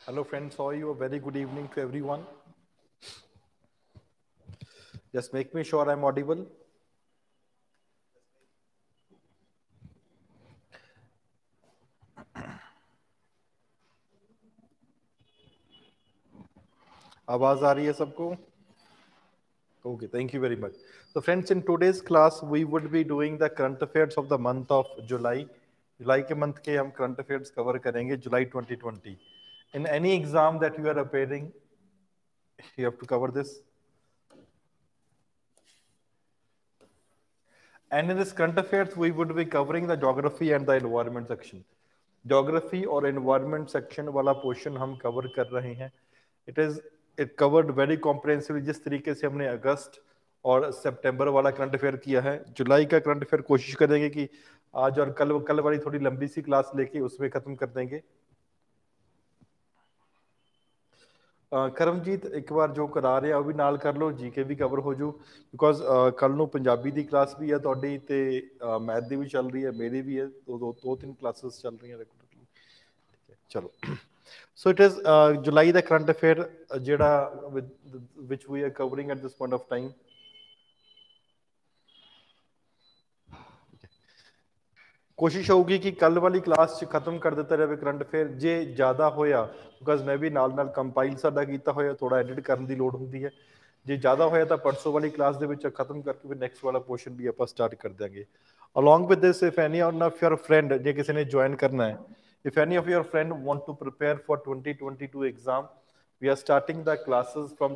Hello friends, how are you? A very good evening to everyone. Just make me sure I'm audible. आवाज आ रही है सबको? Okay, thank you very much. So friends, in today's class, we would be doing the current affairs of the month of July. जुलाई के month के हम current affairs cover करेंगे जुलाई 2020. In any exam that you are appearing, you have to cover this. And in this current affairs, we would be covering the geography and the environment section. Geography और environment section वाला portion हम cover कर रहे हैं. It covered very comprehensively. जिस तरीके से हमने अगस्त और सितंबर वाला करंट अफेयर किया है, जुलाई का करंट अफेयर कोशिश करेंगे कि आज और कल वाली थोड़ी लंबी सी क्लास लेके उसमें खत्म कर देंगे. ਕਰਮਜੀਤ ਇੱਕ ਵਾਰ ਜੋ ਕਰਾ ਰਿਹਾ ਉਹ ਵੀ ਨਾਲ ਕਰ ਲਓ, ਜੀਕੇ ਵੀ ਕਵਰ ਹੋ ਜੂ ਬਿਕੋਜ਼ ਕੱਲ ਨੂੰ ਪੰਜਾਬੀ ਦੀ ਕਲਾਸ ਵੀ ਹੈ ਤੁਹਾਡੀ ਤੇ ਮੈਥ ਦੀ ਵੀ ਚੱਲ ਰਹੀ ਹੈ, ਮੇਰੀ ਵੀ ਹੈ, ਦੋ ਤਿੰਨ ਕਲਾਸਿਸ ਚੱਲ ਰਹੀਆਂ ਰੈਗੂਲਰਲੀ. ਠੀਕ ਹੈ, ਚਲੋ. ਸੋ ਇਟ ਇਜ਼ ਜੁਲਾਈ ਦਾ ਕਰੰਟ ਅਫੇਅਰ ਜਿਹੜਾ which we are covering at this point of time. ਕੋਸ਼ਿਸ਼ ਹੋਊਗੀ ਕਿ ਕੱਲ ਵਾਲੀ ਕਲਾਸ 'ਚ ਖਤਮ ਕਰ ਦਿੱਤਾ ਜਾਵੇ ਕਰੰਟ ਅਫੇਅਰ. ਜੇ ਜ਼ਿਆਦਾ ਹੋਇਆ ਬਿਕੋਜ਼ ਮੈਂ ਵੀ ਨਾਲ ਕੰਪਾਈਲ ਸਾਡਾ ਕੀਤਾ ਹੋਇਆ, ਥੋੜਾ ਐਡਿਟ ਕਰਨ ਦੀ ਲੋੜ ਹੁੰਦੀ ਹੈ. ਜੇ ਜ਼ਿਆਦਾ ਹੋਇਆ ਤਾਂ ਪਰਸੋਂ ਵਾਲੀ ਕਲਾਸ ਦੇ ਵਿੱਚ ਖਤਮ ਕਰਕੇ ਫਿਰ ਨੈਕਸਟ ਵਾਲਾ ਪੋਰਸ਼ਨ ਵੀ ਆਪਾਂ ਸਟਾਰਟ ਕਰ ਦਿਆਂਗੇ. Along with this, if any of your friend, ਜੇ ਕਿਸੇ ਨੇ ਜੁਆਇਨ ਕਰਨਾ ਹੈ, if any of your friend want to prepare for 2022 exam, we are starting the classes from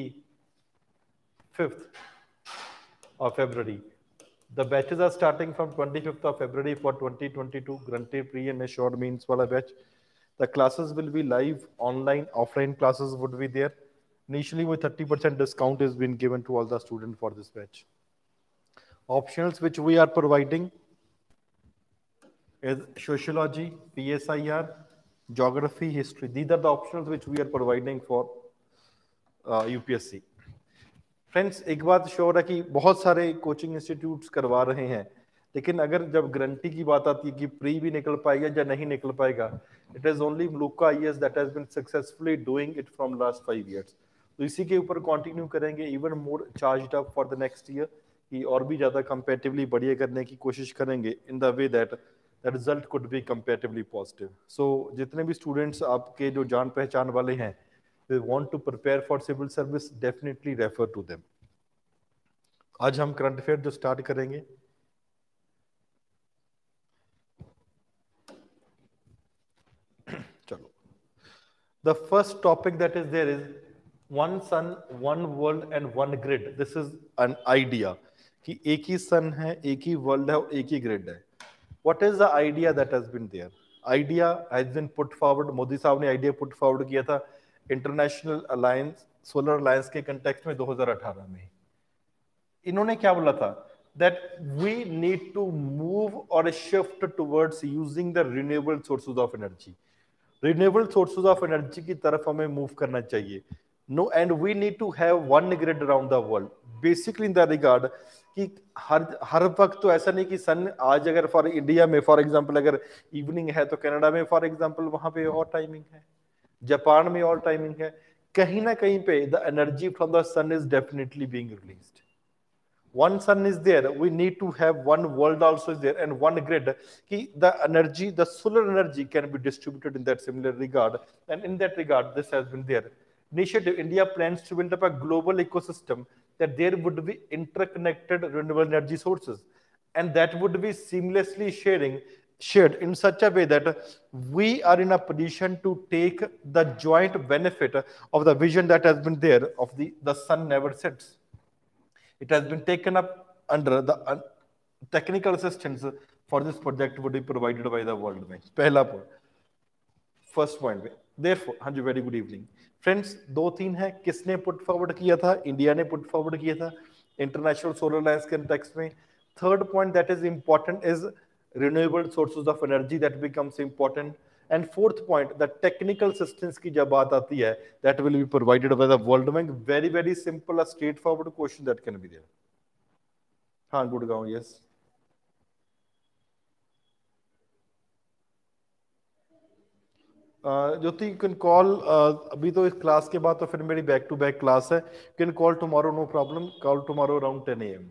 25th of February. The batches are starting from 25th of February for 2022 Grunted Pre and Assured Means wala batch. The classes will be live, online, offline classes would be there. Initially with 30% discount has been given to all the students for this batch. Optionals which we are providing is sociology, PSIR, geography, history. These are the optionals which we are providing for UPSC. Friends, एक बात sure है कि बहुत सारे coaching institutes करवा रहे हैं, लेकिन अगर जब गारंटी की बात आती है कि प्री भी निकल पाएगा या नहीं निकल पाएगा, it is only Maluka IAS that has been successfully doing it from last 5 years. तो इसी के ऊपर कंटिन्यू करेंगे, even more charged up for the next year, कि और भी ज़्यादा कंपेटिवली बढ़िया करने की कोशिश करेंगे in the way that the result could be comparatively positive. So जितने भी स्टूडेंट्स आपके जो जान पहचान वाले हैं, they want to prepare for civil service, definitely refer to them. आज हम करंट अफेयर जो स्टार्ट करेंगे, चलो. The first topic that is there is one sun, one world and one grid. This is an idea कि एक ही सन है, एक ही world है और एक ही ग्रिड है. What is the idea that has been there? Idea has been put forward. Modi साहब ने आइडिया पुट फॉरवर्ड किया था इंटरनेशनल अलायंस, सोलर अलायंस के कंटेक्स्ट में 2018 में. इन्होंने क्या बोला था that we need to move or shift towards using the renewable sources of energy. Renewable sources of energy की तरफ हमें मूव करना चाहिए. No, and we need to have one grid around the world. Basically in the regard कि हर वक्त तो ऐसा नहीं कि सन आज अगर फॉर इंडिया में फॉर एग्जांपल अगर इवनिंग है तो कनाडा में फॉर एग्जांपल वहां पे और टाइमिंग है, जापान में और टाइमिंग है. कहीं ना कहीं पे the energy from the sun is definitely being released. One sun is there, we need to have one world also is there and one grid. The energy, the solar energy can be distributed in that similar regard, and in that regard this has been there. Initiative, India plans to build up a global ecosystem that there would be interconnected renewable energy sources, and that would be seamlessly shared in such a way that we are in a position to take the joint benefit of the vision that has been there of the sun never sets. It has been taken up under the technical assistance for this project would be provided by the World Bank. पहला point, first point में. Therefore, हाँ जी, very good evening. Friends, दो तीन है, किसने put forward किया था? India ने पुट फॉरवर्ड किया था इंटरनेशनल सोलर अलायंस के टेक्स्ट में. Third point that is important is renewable sources of energy, that becomes important. And fourth point, the technical assistance की जब बात आती है, that will be provided by the world bank. Very very simple, a straight forward question that can be there. हाँ, Gurgaon, yes. Jyoti you can call, अभी तो इस class के बाद तो फिर मेरी बैक टू बैक क्लास है, you can call tomorrow, no problem, call tomorrow around 10 AM।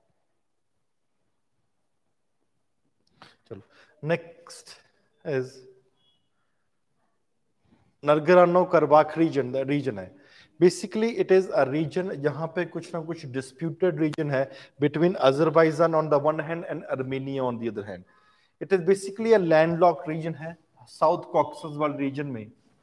चलो, next is Nagorno Karabakh region है। Basically it is a region जहां पे कुछ ना कुछ डिस्प्यूटेड रीजन है between Azerbaijan on the one hand and Armenia on the other hand. It is basically a landlocked region है south Caucasus वाले reason में,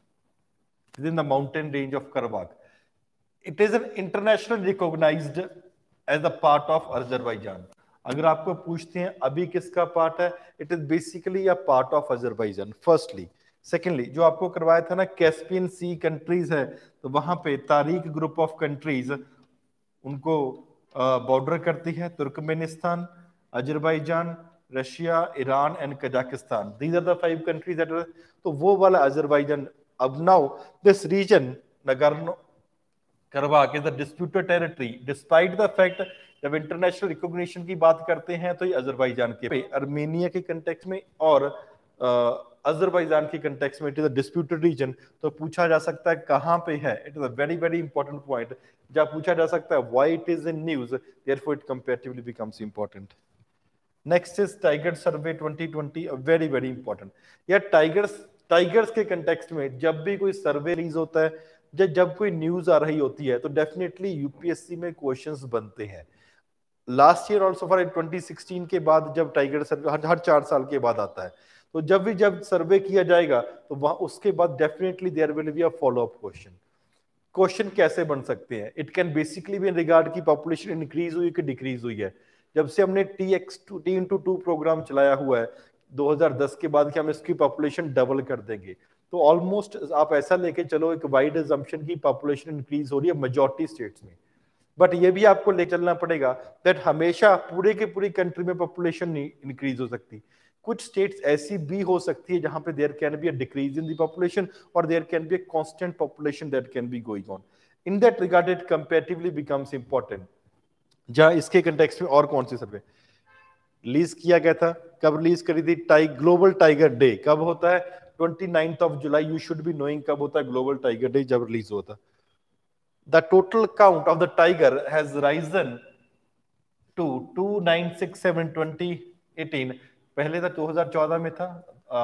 within the mountain range of Karabakh. It is an international recognised as a part of Azerbaijan. अगर आपको पूछते हैं अभी किसका part है, it is basically a part of Azerbaijan firstly. Secondly, जो आपको करवाया था ना कैस्पियन सी कंट्रीज है, तो वहां पे तारीख ग्रुप ऑफ कंट्रीज उनको बॉर्डर करती है, Turkmenistan, Azerbaijan, Russia, Iran and Kazakhstan. These are the 5 countries that, तो वो वाला अजरबैजान। अब now this region Nagorno Karabakh is the disputed territory despite the fact, जब इंटरनेशनल रिकॉग्निशन की बात करते हैं तो ये अजरबैजान के, अर्मेनिया के कंटेक्स्ट में और अजरबैजान के कंटेक्स्ट में it is a disputed region. तो पूछा जा सकता है कहां पे है, it is a very very important point. जब पूछा जा सकता है why it is in news, therefore it comparatively becomes important. Next is tiger survey 2020, very very important. या टाइगर्स के कंटेक्स्ट में जब भी कोई सर्वे रिलीज होता है, जब कोई न्यूज आ रही होती है, तो डेफिनेटली यूपीएससी में क्वेश्चंस बनते हैं। लास्ट ईयर ऑल्सो फॉर 2016 के बाद जब टाइगर सर्वे हर 4 साल के बाद आता है, तो जब सर्वे किया जाएगा तो वहां उसके बाद definitely there will be a follow up question. Question कैसे बन सकते हैं, इट कैन बेसिकली भी इन रिगार्ड की पॉपुलेशन इंक्रीज हुई कि डिक्रीज हुई है। जब से हमने T*2 प्रोग्राम चलाया हुआ है 2010 के बाद कि हम इसकी पॉपुलेशन डबल कर देंगे, तो ऑलमोस्ट आप ऐसा लेके चलो एक वाइड अजम्पशन की पॉपुलेशन इंक्रीज हो रही है मेजॉरिटी स्टेट्स में। बट ये भी आपको ले चलना पड़ेगा दैट हमेशा पूरे की पूरी कंट्री में पॉपुलेशन नहीं इंक्रीज हो सकती। कुछ स्टेट्स ऐसी भी हो सकती है जहां पे there can be a decrease in the population और there can be a constant population that can be going on. In that regard it comparatively becomes important. जहां इसके कंटेक्स्ट में और कौन सी सर्वे रिलीज किया गया था, कब रिलीज करी थी, ग्लोबल टाइगर डे कब होता है, 29 जुलाई। यू शुड बी नोइंग कब होता है ग्लोबल टाइगर डे, जब रिलीज होता है। The total count of the tiger has risen to 2967 2018। पहले था 2014 में था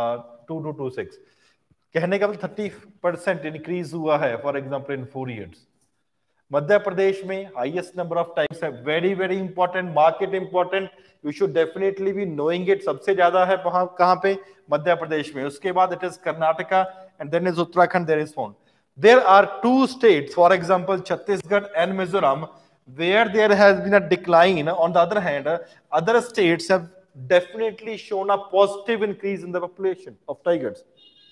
2226। कहने का मतलब 30% इंक्रीज हुआ है for example in 4 years। Madhya Pradesh में हाईएस्ट नंबर ऑफ टाइगर्स है, very very important, market important, you should definitely be knowing it. सबसे ज्यादा है वहां कहां पे, मध्य प्रदेश में। उसके बाद it is Karnataka and then is Uttarakhand, there is phone. There are 2 states, for example, Chhattisgarh and Mizoram, where there has been a decline. On the other hand, other states have definitely shown a positive increase in the population of tigers.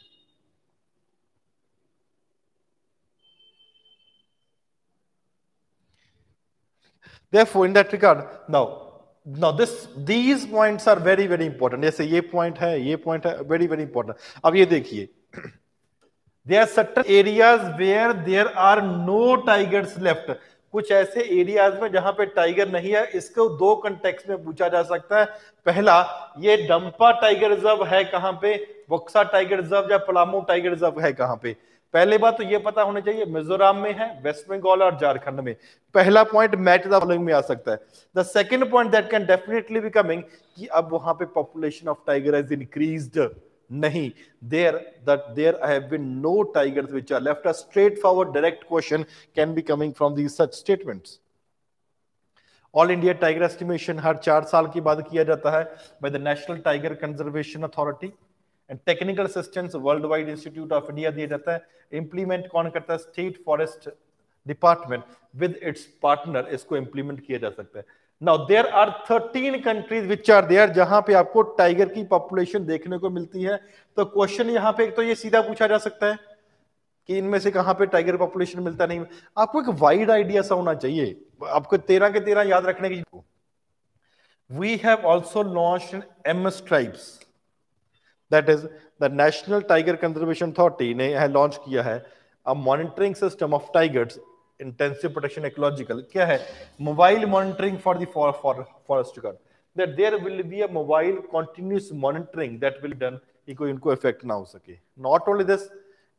Therefore, in that regard, now these points are very very important. जैसे ये point है very very important। अब ये देखिए, there are certain areas where there are no tigers left। कुछ ऐसे areas में जहां पे टाइगर नहीं है। इसको 2 कंटेक्स्ट में पूछा जा सकता है। पहला, ये डंपा टाइगर रिजर्व है कहां पे, बक्सा टाइगर रिजर्व या पलामू टाइगर रिजर्व है कहां पे। पहले बात तो ये पता होना चाहिए, मिजोरम में है, वेस्ट बंगाल और झारखंड में। पहला पॉइंट मैच द फॉलोइंग में आ सकता है। The second point that can definitely be coming कि अब वहां पे population of tiger has increased नहीं, there have been no tigers which are left। A straightforward direct question can be coming from these such statements। All India tiger estimation हर 4 साल के बाद किया जाता है by the national tiger conservation authority and technical assistance world wide institute of India दिया जाता है। इंप्लीमेंट कौन करता है, state forest department with its partner इसको इंप्लीमेंट किया जा सकता है। Now there are 13 countries which are there जहां पे आपको टाइगर की पॉपुलेशन देखने को मिलती है। तो क्वेश्चन यहां पे एक तो ये सीधा पूछा जा सकता है कि इनमें से कहां पे टाइगर पॉपुलेशन मिलता नहीं। आपको एक वाइड आइडिया सा होना चाहिए, आपको 13 के 13 याद रखने की। We have also launched MS tribes, that is the national tiger conservation authority ने लॉन्च किया है a monitoring system of tigers intensive protection ecological. क्या है, mobile monitoring for the forest guard, that there will be a mobile continuous monitoring that will done कि कोई इनको effect ना हो सके। Not only this,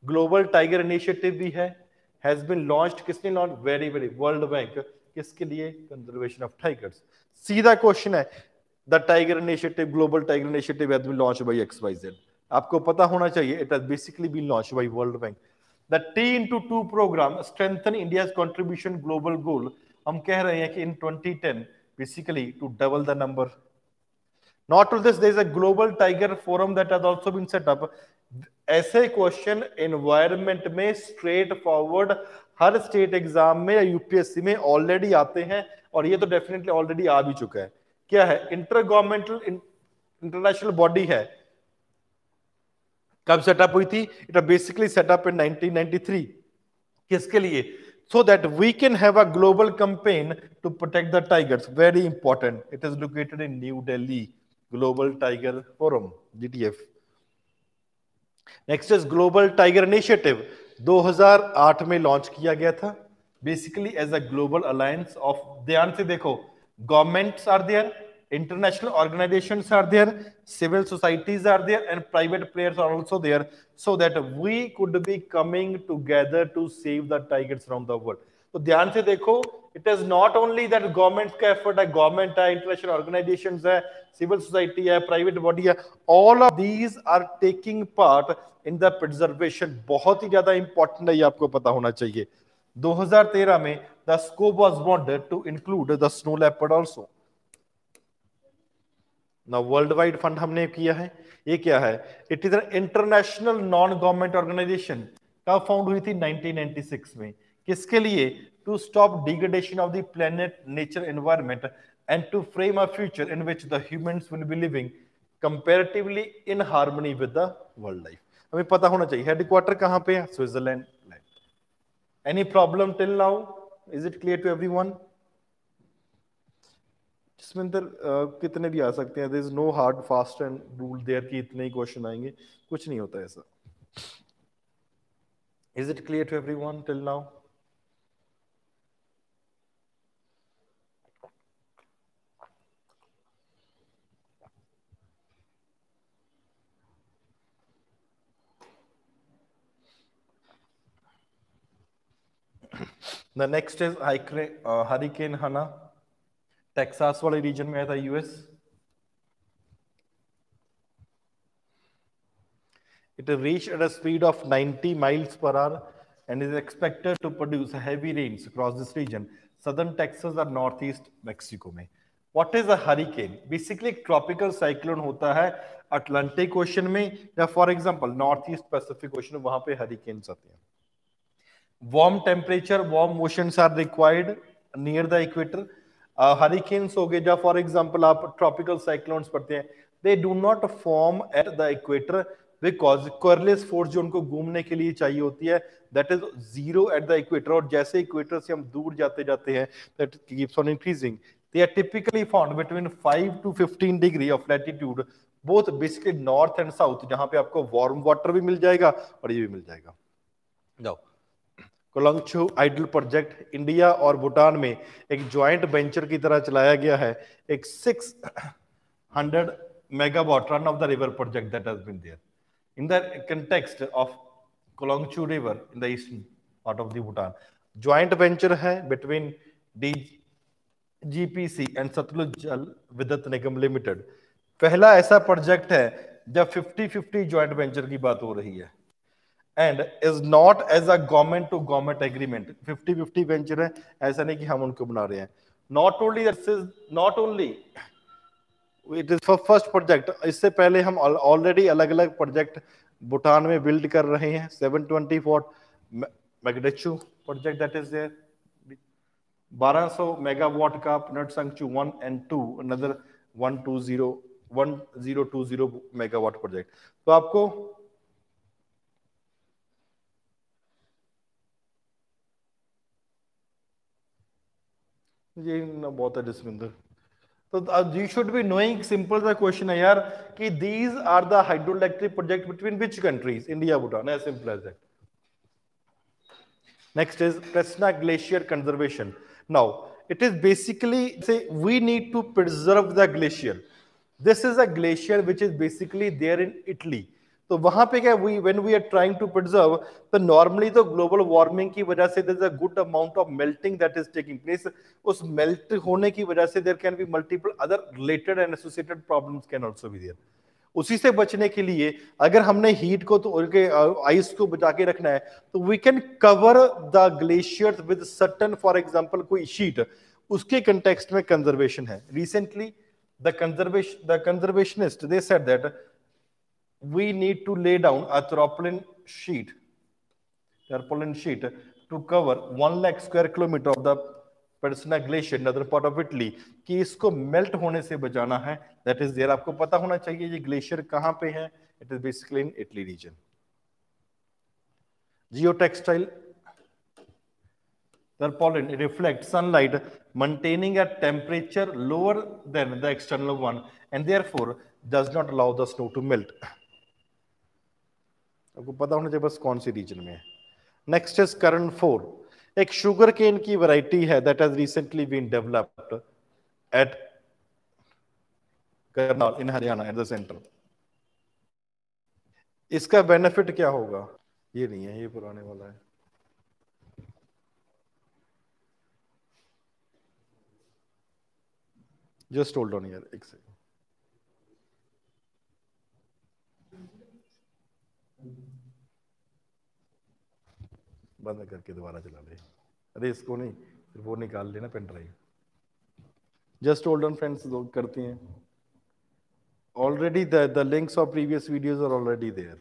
global tiger initiative भी है, हैज बीन लॉन्च्ड, किसने launch? Very very world bank, किसके लिए? Conservation of tigers. सीधा क्वेश्चन है, the tiger initiative, global tiger initiative has been launched by XYZ। आपको पता होना चाहिए, it has basically been launched by world bank. The T into 2 programme strengthen India's contribution global goal, हम कह रहे हैं कि in 2010 basically to double the number. Not only this, there is a global tiger forum that has also been set up. ऐसे question environment में straightforward हर state exam में या यूपीएससी में ऑलरेडी आते हैं, और ये तो डेफिनेटली ऑलरेडी आ भी चुका है। क्या है? इंटर गवर्नमेंटल इंटरनेशनल बॉडी है। कब सेटअप हुई थी? It basically set up in 1993। किसके लिए? so that we can have a global campaign to protect the tigers. Very important. It is located in New Delhi. Global Tiger Forum, GTF. Next is Global Tiger Initiative. 2008 में launch किया गया था, basically as a global alliance of, ध्यान से देखो, governments are there, international organizations are there, civil societies are there, and private players are also there, so that we could be coming together to save the tigers around the world. तो ध्यान से देखो, it is not only that government का effort है, government है, international organizations है, civil society है, private body है, all of these are taking part in the preservation. बहुत ही ज्यादा important है, ये आपको पता होना चाहिए। 2013 में the scope was broadened to include the snow leopard also. ना वर्ल्ड वाइड फंड हमने किया है। ये क्या है? It is an international non government organisation. कब फाउंड हुई थी? 1996 में। किसके लिए? To stop degradation of the planet, nature, environment and to frame a future in which the humans will be living comparatively in harmony with the world life. हमें पता होना चाहिए हेडक्वार्टर कहां पे है? Switzerland. Any problem till now? Is it clear to everyone? इसमें अंदर कितने भी आ सकते हैं, there is no hard fast and rule there कि इतने ही क्वेश्चन आएंगे, कुछ नहीं होता ऐसा। Is it clear to everyone till now? The next is hurricane Hanna, Texas वाले रीजन में आया था, US. It reached at a speed of 90 miles per hour and is expected to produce heavy rains across this region, southern Texas और northeast Mexico में। What is a hurricane? Basically एक tropical cyclone होता है Atlantic ocean में, या for example north east Pacific ocean, वहां पे hurricanes आते हैं। Warm temperature, warm oceans are required near the equator. Hurricanes हो गए, जब फॉर एग्जांपल आप ट्रॉपिकल साइक्लोन्स पढ़ते हैं, they do not form at the equator because Coriolis force जो उनको घूमने के लिए चाहिए होती है, that is zero at the equator. और जैसे इक्वेटर से हम दूर जाते जाते हैं, that keeps on increasing. They are typically found between 5 to 15 degree of latitude, both basically north and south, जहां पे आपको वार्म वाटर भी मिल जाएगा और ये भी मिल जाएगा। जाओ, कोलंगचू आइडल प्रोजेक्ट इंडिया और भूटान में एक ज्वाइंट वेंचर की तरह चलाया गया है। एक 600 megawatt run of the river project that has been there in the context of Kolongchu River in the eastern part of the Bhutan. Joint venture है between DGPC and Satluj Jal Vidyut Nigam Limited. पहला ऐसा project है जब 50-50 joint venture की बात हो रही है, and is not as a government to government agreement. 50-50 venture है, ऐसा नहीं कि हम उनको बना रहे हैं। Not only it is for first project, इससे पहले हम ऑलरेडी अलग अलग प्रोजेक्ट भूटान में बिल्ड कर रहे हैं। 720 Mangdechhu project that is there, 1200 megawatt का Punatsangchhu 1 and 2, another 1020 megawatt project. तो आपको ये ना बहुत है जसविंदर। तो you should be knowing, simple सा क्वेश्चन है यार, कि these are the hydroelectric project between which countries? India, Bhutan, as simple as that. Next is Kresna Glacier Conservation. Now, it is basically say we need to preserve the glacier. This is a glacier which is basically there in Italy. तो वहां पे क्या, we when we are trying to preserve, तो normally तो global warming की वजह से there is a good amount of melting that is taking place. उस मेल्ट होने की वजह से there can be multiple other related and associated problems can also be there. उसी से बचने के लिए अगर हमने हीट को तो आइस को बचा के रखना है, तो we can cover the glaciers with certain, for example कोई शीट, उसके कंटेक्स्ट में कंजर्वेशन है। Recently the conservationist they said that we need to lay down a tarpaulin sheet to cover 1 lakh square kilometer of the Persina glacier in northern part of Italy, कि इसको melt होने से बचाना है। That is there, आपको पता होना चाहिए ये ग्लेशियर कहां पे है। It is basically in Italy region. Geotextile tarpaulin reflects sunlight, maintaining a temperature lower than the external one, and therefore does not allow the snow to melt। आपको पता होना चाहिए बस कौन सी रीजन में है। नेक्स्ट इज करन 4, एक शुगर केन की वैरायटी है that has recently been developed at Karnal in Haryana at the centre. इसका बेनिफिट क्या होगा? ये नहीं है, ये पुराने वाला है। जस्ट होल्ड ऑन यार, एक सेकंड। बंद करके दोबारा चला ले। अरे इसको नहीं, फिर वो निकाल लेना pen drive. Just hold on friends, लोग करते हैं। Already the links of previous videos are already there.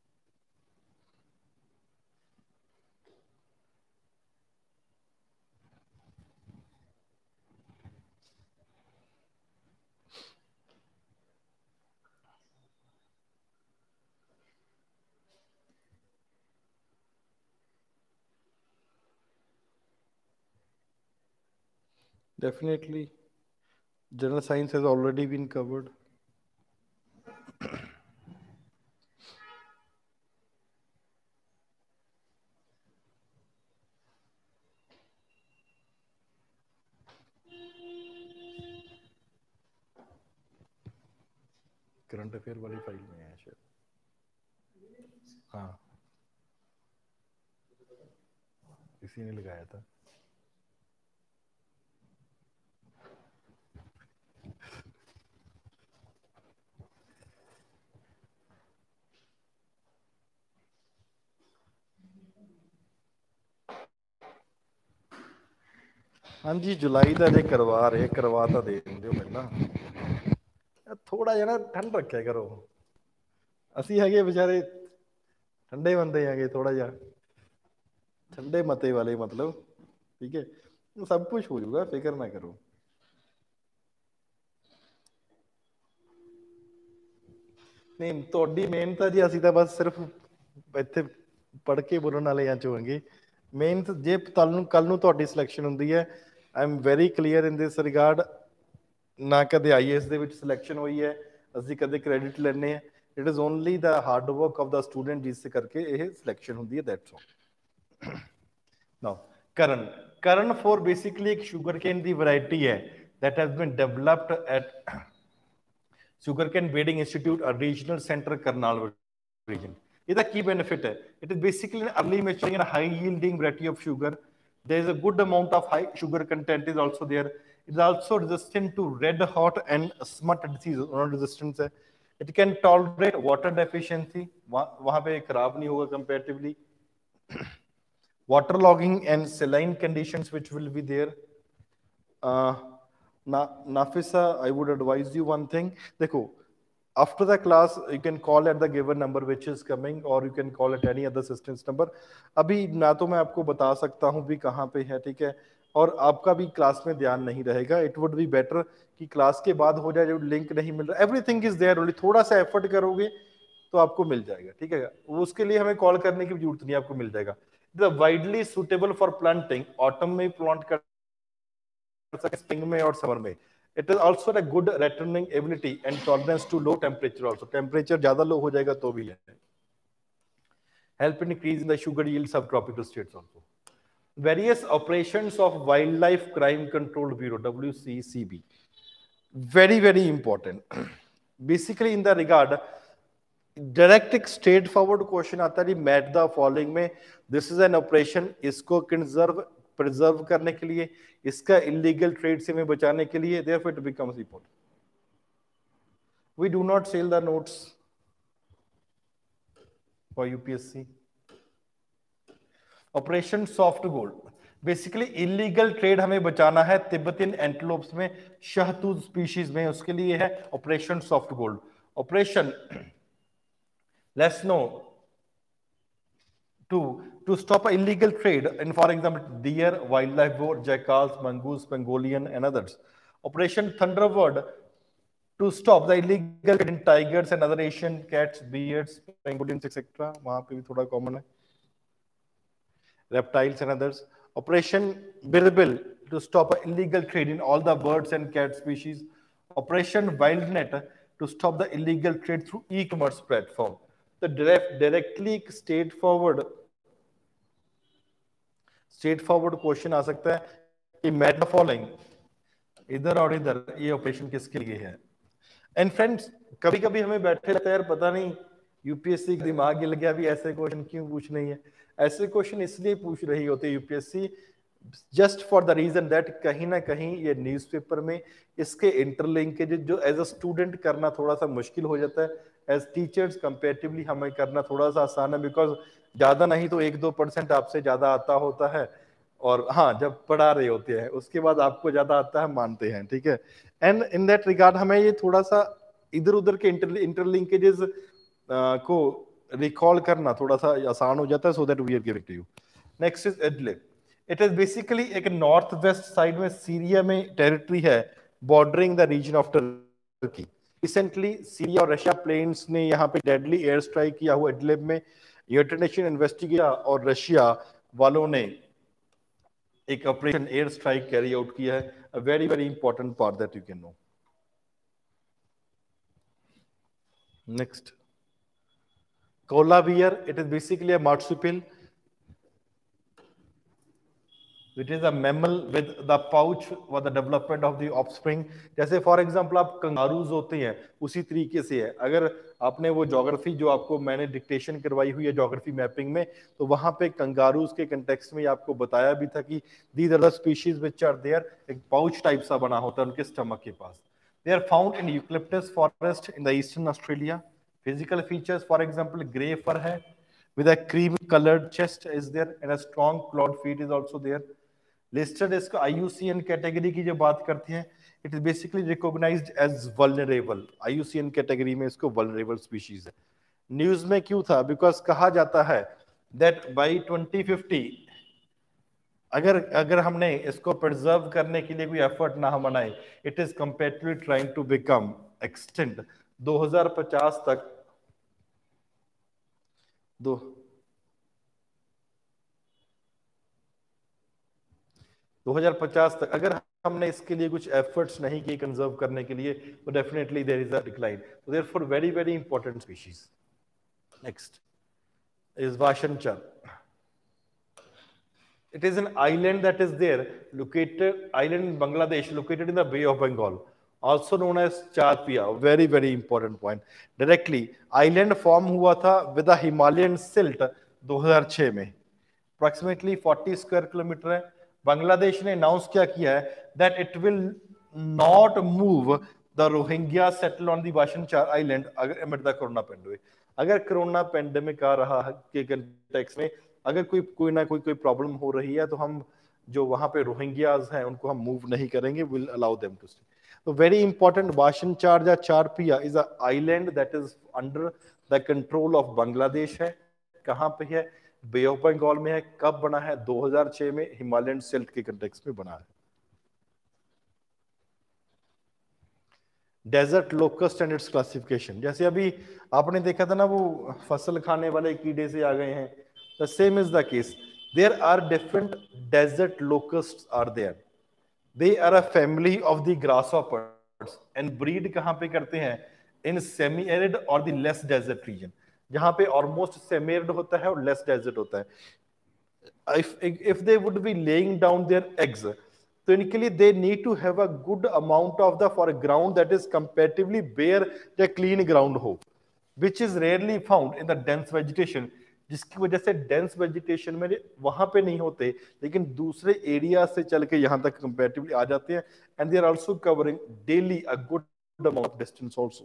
Definitely, general science has already been covered. Current affair वाली फाइल में है शायद। हाँ, इसी ने लगाया था। हाँ जी, जुलाई का जे करवा रहे, करवा तो दे दो पहला। थोड़ा जिहा ना ठंड रखा करो, ਅਸੀਂ ਹੈਗੇ बेचारे ठंडे बंदे हैगे, थोड़ा जिहा ठंडे मते वाले, मतलब ठीक है, सब कुछ हो जाऊगा, फिक्र ना करो। नहीं ਤੁਹਾਡੀ ਮਿਹਨਤ ਹੈ ਜੀ, ਅਸੀਂ ਤਾਂ ਬਸ ਸਿਰਫ ਇੱਥੇ ਪੜ੍ਹ ਕੇ ਬੋਲਣ ਵਾਲੇ ਆ ਚੋਂਗੇ। ਮਿਹਨਤ ਜੇ ਕੱਲ ਨੂੰ ਤੁਹਾਡੀ ਸਿਲੈਕਸ਼ਨ ਹੁੰਦੀ ਹੈ, I am very clear in this regard, ਨਾ ਕਦੇ ਆਈਏਐਸ ਦੇ ਵਿੱਚ ਸਿਲੈਕਸ਼ਨ ਹੋਈ ਹੈ, ਅਸੀਂ ਕਦੇ ਕ੍ਰੈਡਿਟ ਲੈਣੇ ਆ। It is only the hard work of the student, ਜਿਸ ਕਰਕੇ ਇਹ ਸਿਲੈਕਸ਼ਨ ਹੁੰਦੀ ਹੈ, that's all. Now Karan 4 basically एक शुगर केन की वैरायटी है that has been developed at Sugarcane Breeding Institute, a regional center, Karnal region. This key benefit है. It is basically an early maturing and high yielding variety of sugar. There is a good amount of high sugar content is also there. It is also resistant to red hot and smut disease. Non resistance है. It can tolerate water deficiency. वहाँ पे खराब नहीं होगा comparatively. Waterlogging and saline conditions which will be there. Nafisa, I would advise you one thing. देखो, after the class you can call at the given number which is coming, or you can call at any other assistance number. अभी ना तो मैं आपको बता सकता हूँ भी कहाँ पे है, ठीक है, और आपका भी क्लास में ध्यान नहीं रहेगा। इट वुड बी बेटर कि क्लास के बाद हो जाए, जो लिंक नहीं मिल रहा, एवरीथिंग इज देयर, ओनली थोड़ा सा एफर्ट करोगे तो आपको मिल जाएगा, ठीक है। उसके लिए हमें कॉल करने की जरूरत नहीं, आपको मिल जाएगा। The widely suitable for planting, autumn में प्लांट कर स्प्रिंग में और समर में। It is also a good returning ability and tolerance to low temperature also. Temperature ज्यादा लो हो जाएगा तो भी है। Help in increase in the sugar yield सब tropical states also. Various operations of wild life crime control bureau, WCCB, very very important। basically in the regard, direct एक straight forward question आता है, मैट द फॉलोइंग में this is an operation, इसको conserve preserve करने के लिए, इसका illegal trade से में बचाने के लिए, therefore it becomes important. We do not cell the notes for UPSC. Operation soft gold, basically illegal trade हमें बचाना है तिब्बतियन एंटीलोप्स में, शहतूत स्पीशीज में, उसके लिए है operation soft gold. Operation let's no to stop illegal trade in, for example, deer, wildlife boar, jackals, mongoose, pangolian, and others. Operation Thunderbird to stop the illegal trade in tigers and other Asian cats, bears, pangolins, etc. वहाँ पे भी थोड़ा common है. Reptiles and others. Operation Birbil to stop illegal trade in all the birds and cat species. Operation WildNet to stop the illegal trade through e-commerce platform. तो directly straight forward question आ सकता है कि mat the following, इधर और इधर ये operation किसके लिए है. एंड फ्रेंड्स, कभी कभी हमें बैठे रहता है यार, पता नहीं यूपीएससी का दिमाग हिल गया, अभी ऐसे क्वेश्चन क्यों पूछ रही है. ऐसे क्वेश्चन इसलिए पूछ रही होती है UPSC just for the reason that कहीं ना कहीं ये न्यूज़पेपर में इसके इंटरलिंकेज जो एज अ स्टूडेंट करना थोड़ा सा मुश्किल हो जाता है, एज टीचर्स कंपेरेटिवली हमें करना थोड़ा सा आसान है, बिकॉज ज्यादा नहीं तो 1-2% आपसे ज्यादा आता होता है, और हाँ जब पढ़ा रहे होते हैं उसके बाद आपको ज्यादा आता है, मानते हैं, ठीक है. एंड इन दैट रिगार्ड हमें ये थोड़ा सा इधर उधर के इंटरलिंकेजेस को रिकॉल करना थोड़ा सा आसान हो जाता है, so that we are giving to you. Next is Idlib. It is basically एक नॉर्थ वेस्ट साइड में सीरिया में टेरिटरी है, bordering the region of Turkey. Recently Syria और रशिया प्लेन्स ने यहाँ पे डेडली एयर स्ट्राइक किया हुआ इडलिब में. इंटरनेशनल इन्वेस्टिगेशन और रशिया वालों ने एक operation air strike carry out किया है. अ very very important part that you can no. Next, Cola beer. It is basically a मार्supial. It is a mammal with the pouch for the development of the offspring. जैसे for example आप kangaroos होते हैं, उसी तरीके से है. अगर आपने वो ज्योग्राफी जो आपको मैंने डिक्टेशन करवाई हुई है ज्योग्राफी मैपिंग में, तो वहां पे कंगारूज के कंटेक्स्ट में आपको बताया भी था कि these are the species which are there, एक पाउच टाइप सा बना होता है उनके स्टमक के पास. They are found in eucalyptus forest in the eastern Australia. Physical features for example grey फर है with a cream colored chest is there and a strong clawed feet is also there. Listed इसको IUCN category की जो बात करते हैं, it is basically recognised as vulnerable. IUCN category में इसको vulnerable species है. न्यूज में क्यों था, बिकॉज कहा जाता है दैट बाय 2050 अगर हमने इसको प्रिजर्व करने के लिए कोई एफर्ट ना हम बनाए, it is comparatively trying to become extend. 2050 तक 2050 तक अगर हमने इसके लिए कुछ एफर्ट्स नहीं किए कंजर्व करने के लिए, तो definitely there is a decline. तो therefore very very important species. Next is वाशनचर. It is an island that is there, island in Bangladesh, located in the Bay of Bengal, also known as Charpia. Very very important point. Directly island form हुआ था with a Himalayan silt 2006 में. Approximately 40 square kilometre है. बांग्लादेश ने announce क्या किया है that it will not move the Rohingya settle on the Bhasanchar island अगर amid the corona pandemic. अगर कोरोना पेंडेमिक आ रहा है के कंटेक्स्ट में, अगर कोई ना कोई प्रॉब्लम हो रही है, तो हम जो वहां पे रोहिंग्याज हैं उनको हम मूव नहीं करेंगे, will allow them to stay. तो वेरी इंपॉर्टेंट, वाशनचार या चारपिया is a island that is under the control of Bangladesh है. कहां पे है? बे ऑफ बंगाल में है. कब बना है? 2006 में हिमालयन सिल्ट के कंटेक्स्ट में बना है. Desert locust and its classification. जैसे अभी आपने देखा था ना, वो फसल खाने वाले कीड़े से आ गए हैं. The same is the case. There are different desert locusts are there. They are a family of the grasshoppers and breed कहाँ पे करते हैं? In semi-arid or the less desert region. जहाँ पे almost semi-arid होता है और less desert होता है. If they would be laying down their eggs, तो इनके लिए they need to have a good amount of the for a ground that is comparatively bare या clean ground हो. Which is rarely found in the dense vegetation, जिसकी वजह से dense vegetation में वहां पे नहीं होते, लेकिन दूसरे एरिया से चल के यहाँ तक कंपेरेटिवली आ जाते हैं, and they are also covering daily a good amount distance also.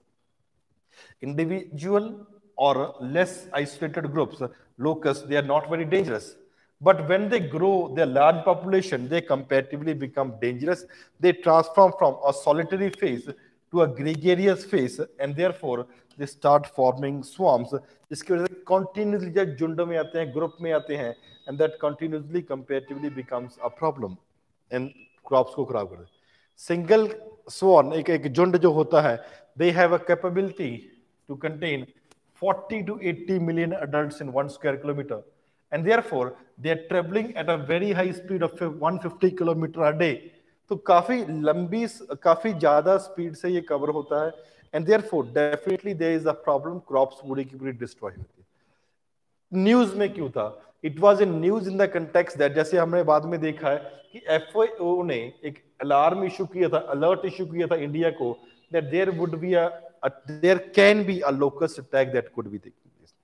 Individual or less isolated groups, locusts, they are not very dangerous. But when they grow their large population, they comparatively become dangerous. They transform from a solitary phase to a gregarious phase, and therefore they start forming swarms. जिसकी वजह से continuously जब झुंड में आते हैं, group में आते हैं, and that continuously comparatively becomes a problem and crops को खराब कर देते हैं. सिंगल स्वान, एक झुंड जो होता है, they have a capability to contain 40 to 80 million adults in 1 square kilometer, and therefore they are traveling at a very high speed of 150 kilometer a day. तो काफी लंबी, काफी ज्यादा स्पीड से ये कवर होता है, and therefore definitely there is a problem, crops पूरी की पूरी डिस्ट्रॉय होती है. न्यूज में क्यों था? It was in news in the context that, जैसे हमने बाद में देखा है कि एफओ ने एक अलार्म इशू किया था, अलर्ट इशू किया था इंडिया को, that there would be there can be a locust attack that could be taking place.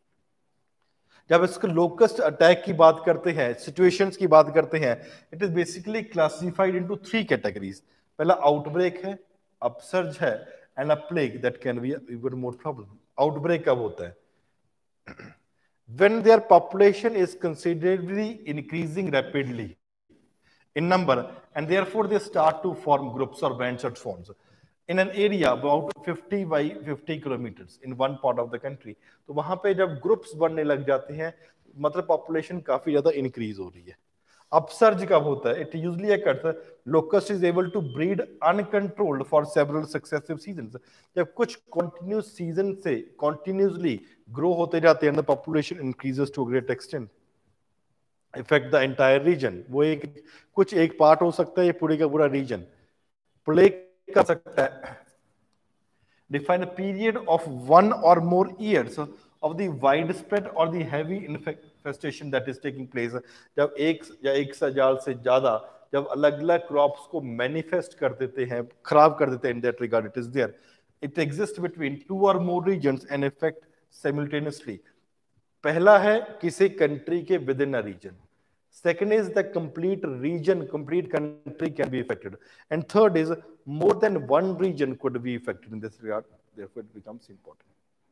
जब इसको लोकस्ट अटैक की बात करते हैं, सिचुएशंस की बात करते हैं, it is basically classified into 3 categories. पहला आउटब्रेक है, अपसर्ज है, and a plague that can be even more problem. Outbreak कब होता है? When their population is considerably increasing rapidly in number, and therefore they start to form groups or bands or swarms in an area about 50 by 50 kilometers in one part of the country. तो वहां पे जब groups बनने लग जाते हैं, मतलब population काफी ज्यादा इंक्रीज हो रही है. अपसर्ज कब होता है? It usually occurs, locust is able to breed uncontrolled for several successive seasons. जब कुछ continuous season से continuously grow होते जाते हैं, the population increases to a great extent, affect the entire region. वो एक कुछ एक पार्ट हो सकता है, ये पूरे का पूरा रीजन. प्लेग कर सकता है. Define a period of 1 or more years of the widespread or the heavy infestation that is taking place. जब एक या एक साल से ज्यादा जब अलग अलग क्रॉप्स को मैनिफेस्ट कर देते हैं, खराब कर देते हैं, in that regard it is there. It exists between 2 or more regions and affect simultaneously. पहला है किसी कंट्री के within a region. Second is the complete region, complete country can be affected. And third is more than one region could be affected in this regard. Therefore, it becomes important.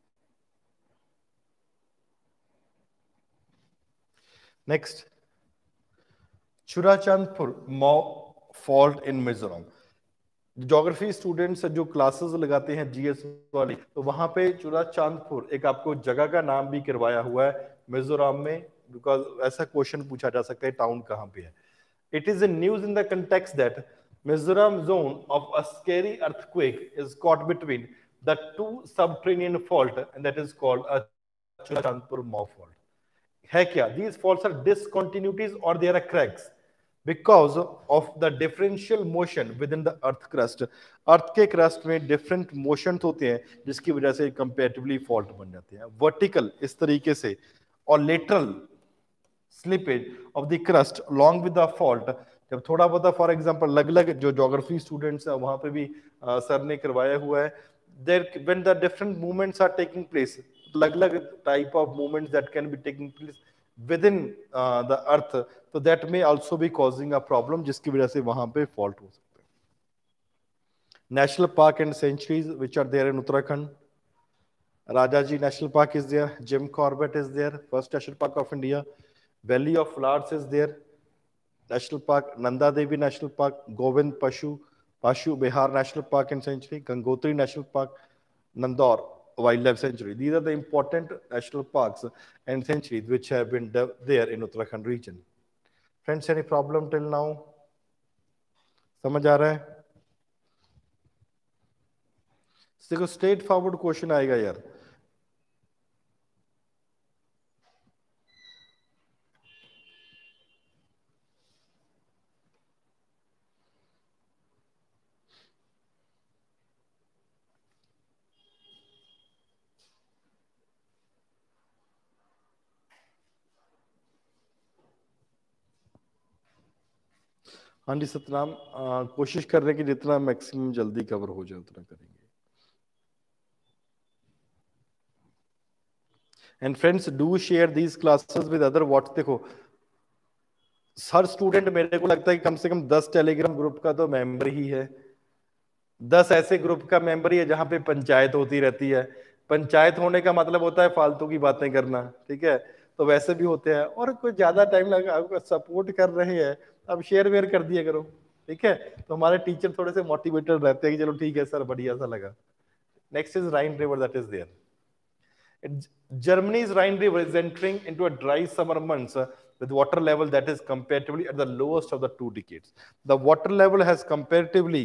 Next, Churachandpur fault in Mizoram. Geography students जो classes लगाते हैं GS वाली, तो वहां पे चुराचांदपुर एक आपको जगह का नाम भी करवाया हुआ है मिजोरम में, बिकॉज ऐसा क्वेश्चन पूछा जा सकता है टाउन कहाँ पे है. It is in news in the context that Mizoram zone of a scary earthquake is caught between the two subterranean fault, and that is called a Churachandpur fault. है क्या? These faults are discontinuities or they are cracks because of the differential motion within the earth crust. अर्थ के crust में different motions होते हैं, जिसकी वजह से comparatively fault बन जाते हैं. वर्टिकल इस तरीके से, और lateral slippage of the crust along with the fault. जब थोड़ा बहुत फॉर एग्जांपल अलग अलग जो ज्योग्राफी स्टूडेंट्स हैं वहां पे भी सर ने करवाया हुआ है, there when the different movements are taking place, अलग अलग type of movements that can be taking place within the earth, तो that may also be causing a problem, जिसकी वजह से वहां पे फॉल्ट हो सकता है. National park and sanctuaries which are there in Uttarakhand. Rajaji National Park is there, Jim Corbett is there, first national park of India. Valley of Flowers is there, National Park. Nanda Devi National Park, Govind Pashu Bihar National Park and Sanctuary, Gangotri National Park, Nandor Wildlife Sanctuary. These are the important national parks and sanctuaries which have been there in Uttarakhand region. Friends, any problem till now? समझ आ रहा है? देखो straight forward question आएगा यार. हाँ जी सतनाम, कोशिश कर रहे हैं कि जितना मैक्सिमम जल्दी कवर हो जाए उतना करेंगे. And friends do share these classes with other whats. देखो हर स्टूडेंट, मेरे को लगता है कि कम से कम 10 टेलीग्राम ग्रुप का तो मेंबर ही है, 10 ऐसे ग्रुप का मेंबर ही है जहां पे पंचायत होती रहती है। पंचायत होने का मतलब होता है फालतू की बातें करना, ठीक है? तो वैसे भी होते हैं, और कोई ज्यादा टाइम लगा, आपको सपोर्ट कर रहे हैं, अब शेयर वेयर कर दिया करो, ठीक है? तो हमारे टीचर थोड़े से मोटिवेटेड रहते हैं कि चलो ठीक है सर, बढ़िया सा लगा। Next is Rhine river that is there. Germany's Rhine River is entering into a dry summer months with water level that is comparatively at the lowest of the 2 decades. The water level has comparatively,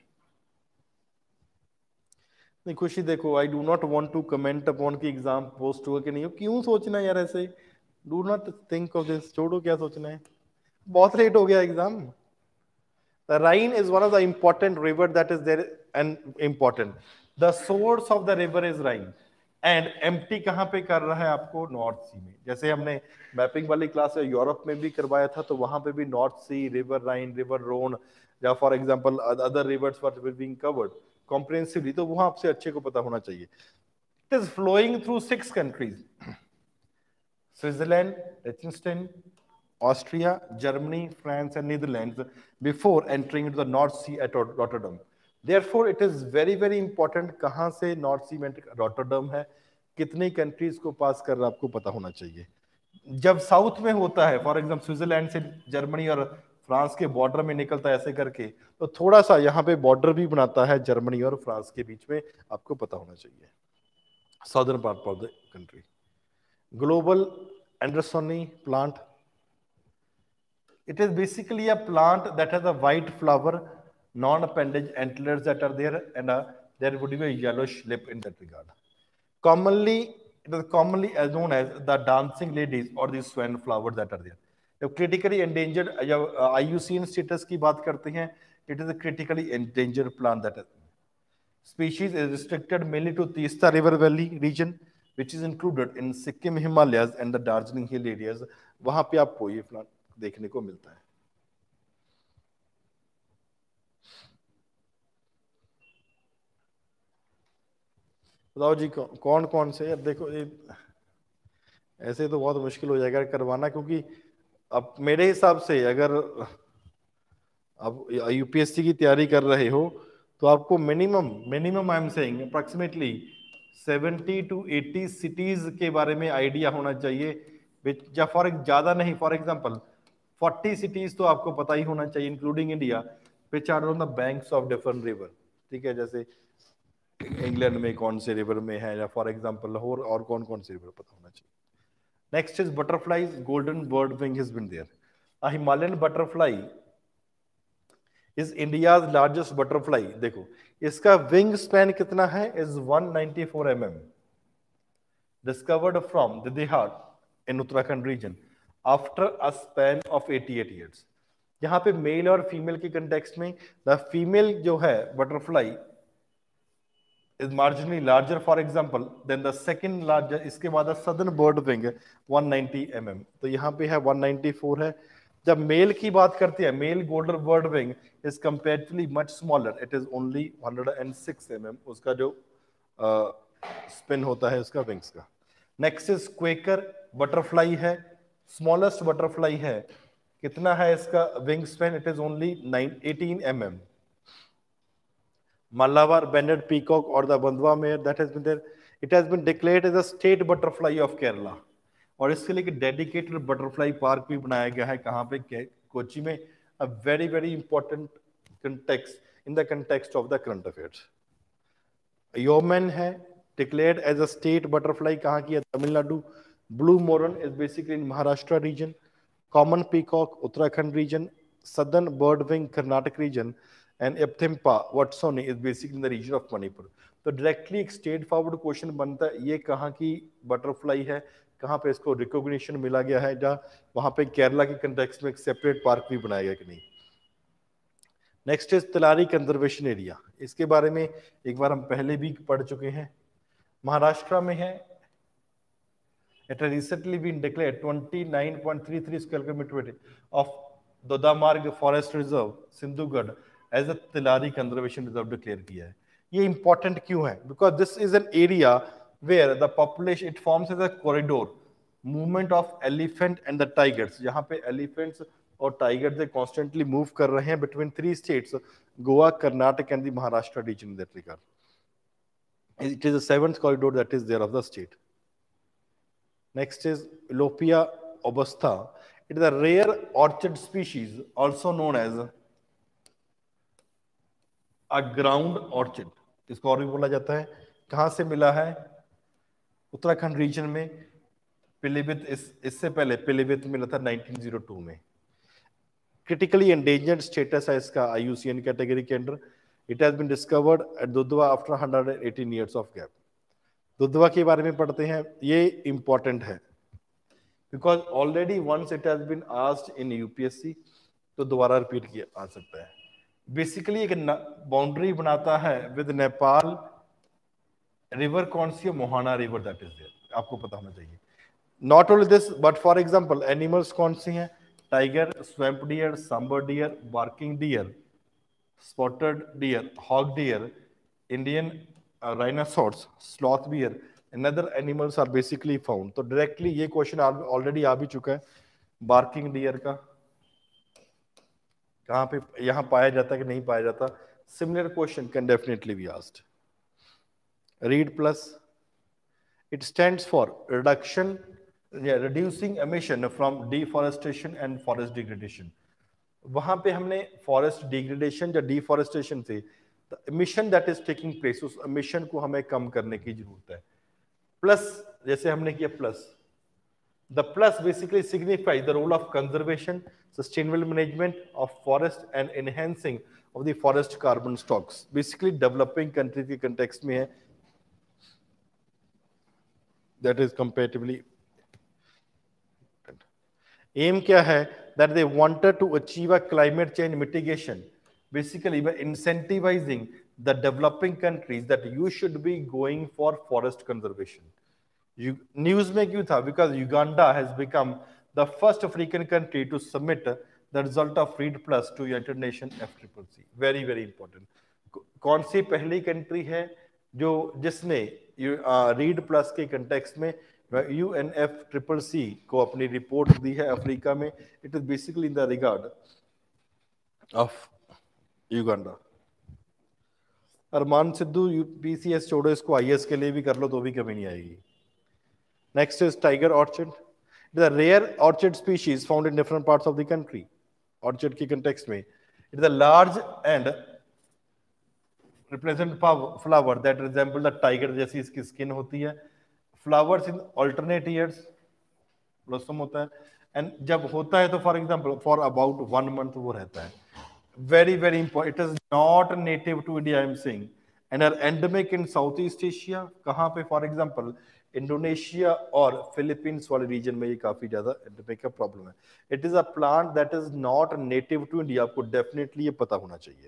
नहीं खुशी देखो, I do not want to comment upon कि exam post हुआ कि नहीं हो, क्यों सोचना यार ऐसे, do not think of this, छोड़ो क्या सोचना है, बहुत लेट हो गया exam. The Rhine is one of the important river that is there and important. The source of the river is Rhine. And empty कहाँ पे कर रहा है आपको, नॉर्थ सी में। जैसे हमने मैपिंग वाली क्लास यूरोप में भी करवाया था, तो वहां पे भी north sea, river Rhine, river Rhone, या for example other rivers were being covered comprehensively, तो वहां आपसे अच्छे को पता होना चाहिए। It is flowing through 6 countries, Switzerland, Liechtenstein, Austria, Germany, France, and Netherlands before entering into the North Sea at Rotterdam. Therefore, it is very, very important कहाँ से नॉर्थ सी में रॉटरडम है, कितनी कंट्रीज को पास कर रहा है आपको पता होना चाहिए। जब साउथ में होता है, फॉर एग्जाम्पल स्विट्जरलैंड से जर्मनी और फ्रांस के बॉर्डर में निकलता है ऐसे करके, तो थोड़ा सा यहाँ पे बॉर्डर भी बनाता है जर्मनी और फ्रांस के बीच में, आपको पता होना चाहिए। Southern part of the country. Global andersoni plant, it is basically a plant that has a white flower, non-appendage antlers that are there, and there would be a yellowish lip in that regard. Commonly, it is commonly as known as the dancing ladies or the swan flowers that are there. जब critically endangered या IUCN status की बात करते हैं, it is a critically endangered plant that is. Species is restricted mainly to Teesta River Valley region, which is included in Sikkim Himalayas and the Darjeeling Hill areas. वहां पे आपको ये plant देखने को मिलता है। बताओ जी कौन कौन से, अब देखो ये ऐसे तो बहुत मुश्किल हो जाएगा करवाना, क्योंकि अब मेरे हिसाब से अगर आप यूपीएससी की तैयारी कर रहे हो तो आपको minimum minimum I am saying approximately 70 to 80 cities के बारे में आइडिया होना चाहिए, या फॉर ज्यादा नहीं, फॉर एग्जांपल 40 सिटीज तो आपको पता ही होना चाहिए including India, which are on the banks of different river, ठीक है? जैसे इंग्लैंड में कौन से रिवर में है, या फॉर एग्जांपल लाहौर, और कौन कौन से रिवर पता होना चाहिए। Next is butterflies, golden bird wing has been there. A Himalayan butterfly is India's largest butterfly. देखो इसका विंग स्पैन कितना है, is 194 mm, discovered from Didihat in Uttarakhand region after a span of 88 years. यहाँ पे मेल और फीमेल के context में the female जो है butterfly is marginally larger, for example, than the second larger, इसके बाद southern bird wing 190 mm, तो यहाँ पे है 194 है। जब मेल की बात करते हैं, male golden bird wing is comparatively much smaller, it is only 106 mm, उसका जो स्पिन होता है उसका विंग्स का। नेक्स्ट इज क्वेकर बटरफ्लाई है, स्मॉलेस्ट बटरफ्लाई है, कितना है इसका wing span, it is only 18 mm। Malabar banded peacock or the Bandwa mare that has been there, it has been declared as a state butterfly of Kerala, और इसके लिए dedicated butterfly park भी बनाया गया है, कहाँ पे, कोची में। A very very important context in the context of the current affairs. Yeoman है declared as a state butterfly, कहाँ की है, Tamil Nadu. Blue mormon is basically in Maharashtra region, common peacock Uttarakhand region, southern bird wing Karnataka region, and ypthima watsoni is basically in the region of Manipur. तो directly एक state forward question बनता है, ये कहाँ की बटरफ्लाई है, कहाँ पे इसको रिकॉग्निशन मिला गया है, जहाँ वहां पे केरला के कंटेक्स्ट में एक सेपरेट पार्क भी बनाया गया कि नहीं। Next is Tilari conservation area, इसके बारे में एक बार हम पहले भी पढ़ चुके हैं, महाराष्ट्र में है। It has recently been declared 29.33 square kilometer of Dodamarg forest reserve Sindhudurg as a Tilari conservation reserve declare किया है। ये इंपॉर्टेंट क्यों है, because this is an area where the population it forms as a corridor movement of elephant and the tigers, यहाँ पे elephants और tigers they constantly move कर रहे हैं between three states, Goa, Karnataka and the Maharashtra region in that regard. It is the seventh corridor that is there of the state. Next is Lopia obusta. It is a rare orchid species also known as a ground orchid. इसको और भी बोला जाता है. कहाँ से मिला है? उत्तराखंड रीजन में. पिलीभीत इससे पहले पिलीभीत मिला था 1902 में. क्रिटिकली एंडेंजर्ड स्टेटस है इसका IUCN कैटेगरी के under. It has been discovered at Dudhwa after 118 years of gap. Dudhwa के बारे में पढ़ते हैं, ये इंपॉर्टेंट है because already once it has been asked in UPSC, तो दोबारा रिपीट किया आ सकता है. बेसिकली एक बाउंड्री बनाता है विद नेपाल. रिवर कौन सी है? Mohana river that is there, आपको पता होना चाहिए. Not only this but for example animals कौन सी हैं? Tiger, swamp deer, sambar deer, barking deer, spotted deer, hog deer, Indian rhinoceros, sloth bear and other animals are basically found. तो directly ये question already आ भी चुका है. Barking deer का कहाँ पे यहाँ पाया जाता है कि नहीं पाया जाता? Similar question can definitely be asked. REDD plus, it stands for reduction reducing emission from deforestation and forest degradation. वहां पे हमने forest degradation या deforestation से the emission that is taking place, उस emission को हमें कम करने की जरूरत है. प्लस जैसे हमने किया plus, the plus basically signifies the role of conservation, sustainable management of forest and enhancing of the forest carbon stocks. Basically developing country के context में है, that is comparatively. एम क्या है? that they wanted to achieve a climate change mitigation basically by incentivizing the developing countries that you should be going for forest conservation. News में क्यों था? because Uganda has become the first African country to submit the result of READ Plus to United Nations FCCC. very very important. कौन सी पहली country है जो जिसने REDD plus के context में UNFCCC को अपनी रिपोर्ट दी है अफ्रीका में? It is basically in the regard of Uganda. Arman Sidhu PCS छोड़ो, इसको IS के लिए भी कर लो तो भी कमी नहीं आएगी. Next is tiger orchid. It is a rare orchid species found in different parts of the country. Orchid के कंटेक्स्ट में it is a large and represent flower that resemble the tiger, जैसी इसकी स्किन होती है. Flowers in alternate years, blossom होता है, and जब होता है तो for example for about 1 month वो रहता है. Very very important. It is not native to India, I am saying, and are endemic in south east Asia. कहाँ पे? फॉर एग्जांपल इंडोनेशिया और फिलीपींस वाले रीजन में ये काफी ज्यादा एंडेमिक का प्रॉब्लम है. It is a plant that is not native to India, आपको डेफिनेटली ये पता होना चाहिए.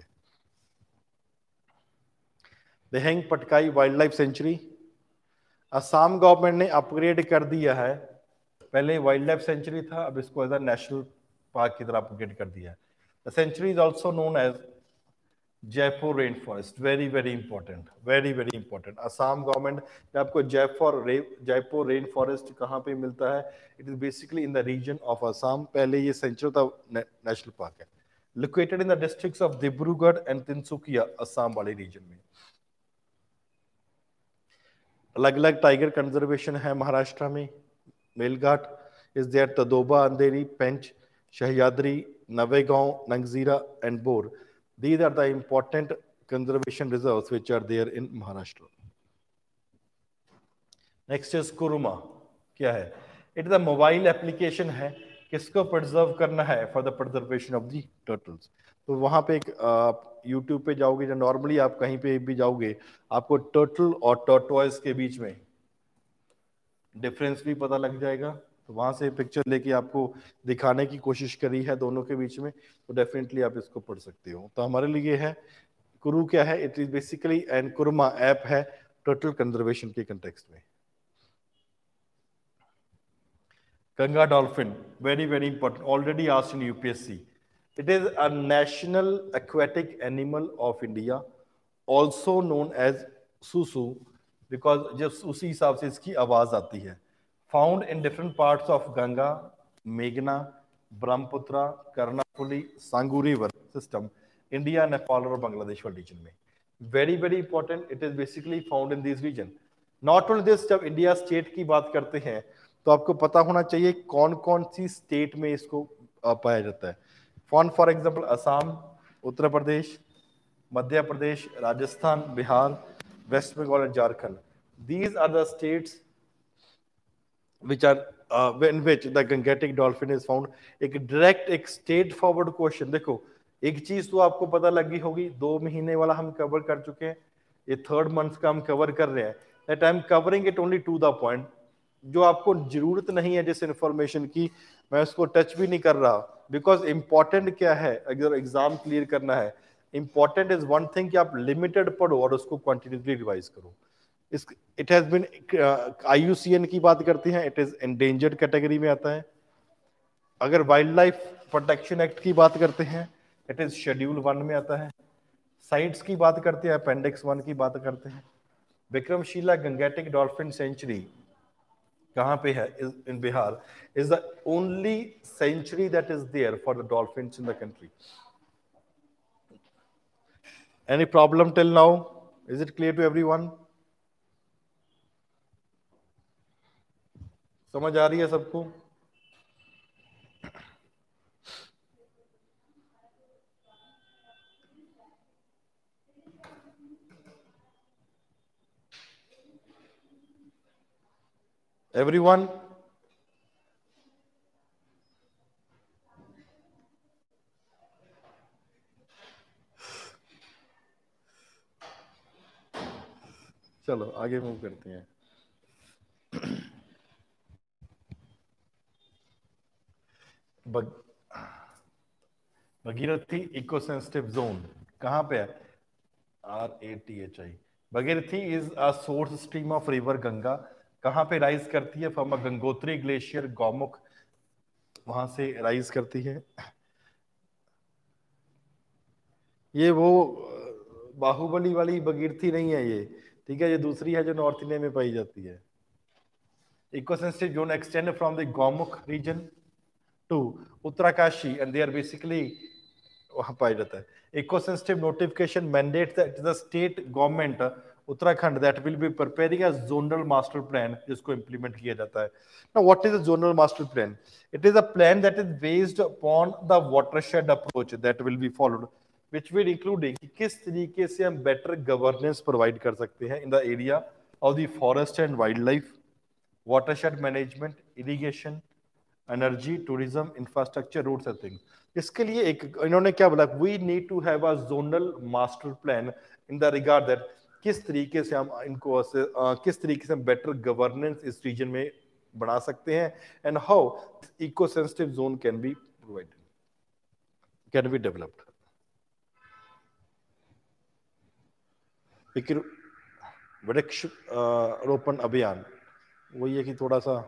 Dehing Patkai wildlife sanctuary, Assam government ने अपग्रेड कर दिया है. पहले वाइल्ड लाइफ सेंचुरी था, अब इसको एज अ नेशनल पार्क की तरह अपग्रेड कर दिया है. The sanctuary is also known as Jaipur rain forest. Very very important, very very important. Assam government ने आपको जयपुर रेन फॉरेस्ट कहाँ पे मिलता है? It is basically in the region of Assam. पहले ये सेंचुरी था, नेशनल पार्क है. Located in the districts of Dibrugarh and Tinsukia, Assam वाले रीजन में. अलग अलग टाइगर कंजर्वेशन है महाराष्ट्र में. Melghat is there, Tadoba, Andheri, Pench, Sahyadri, Navegaon, Nagzira and Bor. These are the important conservation reserves which are there in Maharashtra. Next is Kuruma. क्या है? It is a mobile application है. किसको preserve करना है? For the preservation of the turtles. तो वहाँ पे एक YouTube पे जाओगे या नॉर्मली आप कहीं पे भी जाओगे, आपको टर्टल और टर्टोइज के बीच में डिफरेंस भी पता लग जाएगा. तो वहां से पिक्चर लेके आपको दिखाने की कोशिश करी है दोनों के बीच में, तो डेफिनेटली आप इसको पढ़ सकते हो. तो हमारे लिए है कुरु क्या है? It is basically and Kurma app है टर्टल कंजर्वेशन के कंटेक्स्ट में. Ganga dolphin, very very important, already asked in UPSC. It is a national aquatic animal of India, also known as Susu, because जब उसी हिसाब से इसकी आवाज आती है। Found in different parts of Ganga, मेघना, ब्रह्मपुत्र, कर्णाफुली, सांगू रिवर सिस्टम, इंडिया, नेपाल और बांग्लादेश वाले रीजन में। Very very important, it is basically found in this region. Not only this, जब इंडिया स्टेट की बात करते हैं तो आपको पता होना चाहिए कौन कौन सी स्टेट में इसको पाया जाता है। For example Assam, Uttar Pradesh, Madhya Pradesh, Rajasthan, Bihar, West Bengal and Jharkhand. These are the states which are in which the Gangetic dolphin is found। एक डायरेक्ट एक स्ट्रेट फॉरवर्ड क्वेश्चन देखो, एक चीज तो आपको पता लगी होगी, 2 महीने वाला हम कवर कर चुके हैं, ये 3rd मंथ का हम कवर कर रहे हैं। That I am covering it only to the point. जो आपको जरूरत नहीं है जिस इंफॉर्मेशन की, मैं उसको टच भी नहीं कर रहा, बिकॉज इंपॉर्टेंट क्या है अगर एग्जाम क्लियर करना है। इंपॉर्टेंट इज वन थिंग कि आप लिमिटेड पढ़ो और उसको कंटिन्यूसली रिवाइज करो। इट हैज बीन, IUCN की बात करते हैं, इट इज एंडेंजर्ड कैटेगरी में आता है। अगर वाइल्ड लाइफ प्रोटेक्शन एक्ट की बात करते हैं, इट इज शेड्यूल 1 में आता है। साइट्स की बात करते हैं, अपेंडिक्स 1 की बात करते हैं। विक्रमशिला गंगेटिक डॉल्फिन सेंचुरी कहां पे है? In Bihar. Is the only sanctuary that is there for the dolphins in the country. Any problem till now? Is it clear to everyone? समझ आ रही है सबको? एवरीवन? चलो आगे मूव करते हैं। भगीरथी इको सेंसिटिव जोन कहां पे है? RATHI। Bhagirathi is a source stream of river Ganga. कहां पे राइज करती है? फ्रॉम गंगोत्री ग्लेशियर, गौमुख, वहां से राइज करती है। ये वो बाहुबली वाली भगीरथी नहीं है ये, ठीक है, ये दूसरी है जो नॉर्थ इंडिया में पाई जाती है। Eco sensitive zone extend from the Gaumukh region to Uttarkashi and they are basically वहां पाया जाता है। Eco sensitive notification mandate that the state government Uttarakhand that will be preparing a zonal master plan, जिसको इंप्लीमेंट किया जाता है। Now what is a zonal master plan? It is a plan that is based upon the watershed approach that will be followed, which will including कि किस तरीके से हम better governance provide कर सकते हैं in the area of the forest and wildlife, watershed management, irrigation, energy, tourism, infrastructure, roads and things. इसके लिए एक इन्होंने क्या बोला, we need to have a zonal master plan in the regard that किस तरीके से हम इनको किस तरीके से हम बेटर गवर्नेंस इस रीजन में बना सकते हैं, and how eco sensitive zone can be provided, can be developed. वृक्ष रोपण अभियान वही है कि थोड़ा सा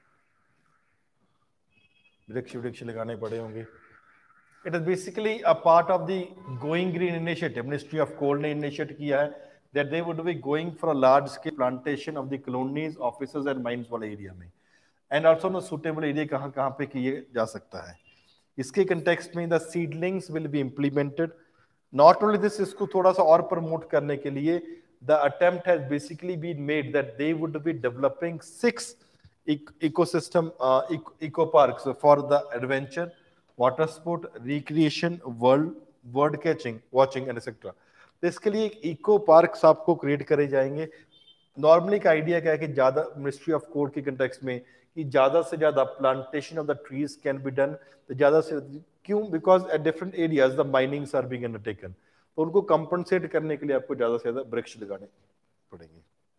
वृक्ष वृक्ष लगाने पड़े होंगे। It is basically a part of the going green initiative, ministry of coal ने इनिशिएट किया है that they would be going for a large scale plantation of the colonies, offices and mines वाले एरिया में, and also know suitable area कहां कहां पे किए जा सकता है। इसके कंटेक्स्ट में the seedlings will be implemented. Not only this, इसको थोड़ा सा और प्रमोट करने के लिए the attempt has basically been made that they would be developing 6 ecosystem eco parks for the adventure, water sport, recreation, world catching, watching and etc। तो इसके लिए इको पार्क्स आपको क्रिएट करे जाएंगे। नॉर्मली का आइडिया क्या है कि ज्यादा मिनिस्ट्री ऑफ कोड के कंटेक्स्ट में कि ज्यादा से ज्यादा plantation of the trees can be done, तो ज्यादा से क्यों? Because at different areas the minings are being undertaken, तो उनको कंपनसेट करने के लिए आपको ज्यादा से ज्यादा वृक्ष लगाने पड़ेंगे।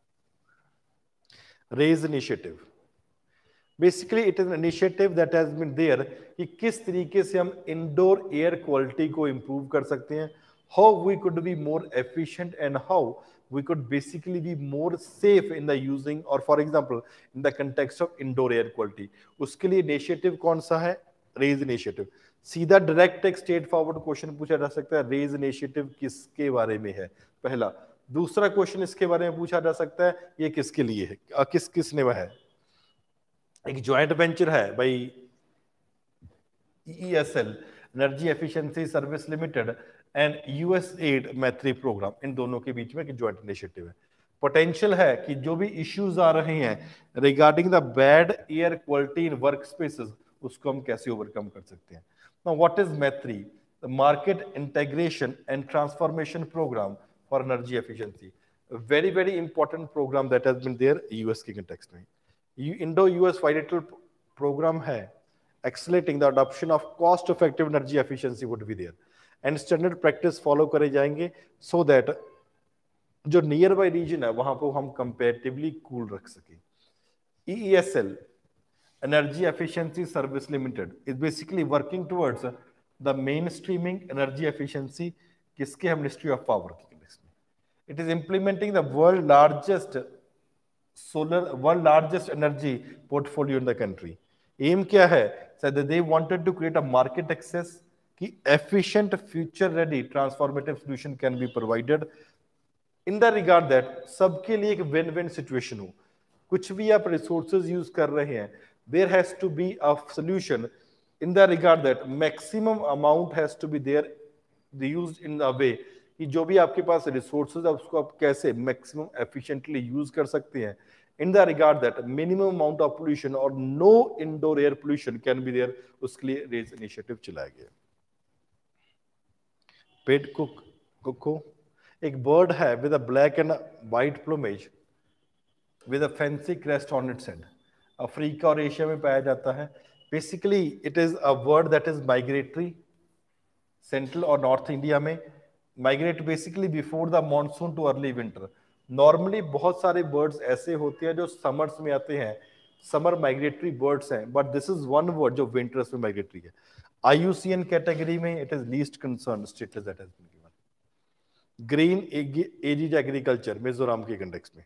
Raise initiative, basically it is initiative that has been there कि किस तरीके से हम इंडोर एयर क्वालिटी को इंप्रूव कर सकते हैं, how we could be more efficient and how we could basically be more safe in the using or for example in the context of indoor air quality। उसके लिए initiative कौन सा है? Raise initiative. सीधा direct एक straight forward question पूछा जा सकता है, रेज इनिशिएटिव किसके बारे में है? पहला दूसरा क्वेश्चन इसके बारे में पूछा जा सकता है, ये किसके लिए है, किस किसने वह है। एक ज्वाइंट वेंचर है भाई, EESL energy efficiency service limited and USAID Maitri program, इन दोनों के बीच में एक ज्वाइंट इनिशिएटिव है। पोटेंशियल है कि जो भी इश्यूज आ रहे हैं regarding the bad air quality in work spaces, उसको हम कैसे ओवरकम कर सकते हैं। Now what is Maitri? The market integration and transformation program for energy efficiency, very very important program that has been there US के कंटेक्स्ट में। Indo US bilateral program है, accelerating the adoption of cost effective energy efficiency would be there and standard practice follow करे जाएंगे so that जो nearby region है वहां पर हम कंपेरेटिवली कूल रख सके। EESL energy efficiency service limited is basically working towards the mainstreaming energy efficiency, किसके? हम मिनिस्ट्री ऑफ पावर के केस में। It is implementing the world largest energy portfolio in the country. M क्या है? said that they wanted to create a market access कि efficient future ready transformative solution can be provided in the regard that सबके लिए एक win win situation हो। कुछ भी आप resources use कर रहे हैं, there has to be a solution in the regard that maximum amount has to be there used in a way कि जो भी आपके पास resources है उसको आप कैसे maximum efficiently use कर सकते हैं, in the regard that minimum amount of pollution or no indoor air pollution can be there, उसके लिए रेज इनिशिएटिव चलाया गया। पेट कुको एक बर्ड है with a black and white plumage with a fancy crest on its head, Africa और Asia में पाया जाता है। Basically it is a bird that is migratory, central और नॉर्थ इंडिया में migrate basically before the monsoon to early winter. Normally बहुत सारे birds ऐसे होते हैं जो समर्स में आते हैं, समर माइग्रेटरी बर्ड्स हैं, but this is one bird जो विंटर्स में माइग्रेटरी है। IUCN कैटेगरी में it is least concern status that has been given. Green ags agriculture Mizoram के कंटेक्स्ट में,